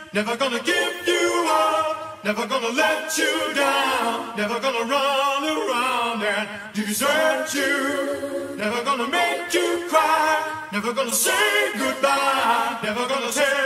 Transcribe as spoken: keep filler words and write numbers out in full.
never gonna give you up, never gonna let you down, never gonna run around and desert you, never gonna make you cry, never gonna say goodbye, never gonna tell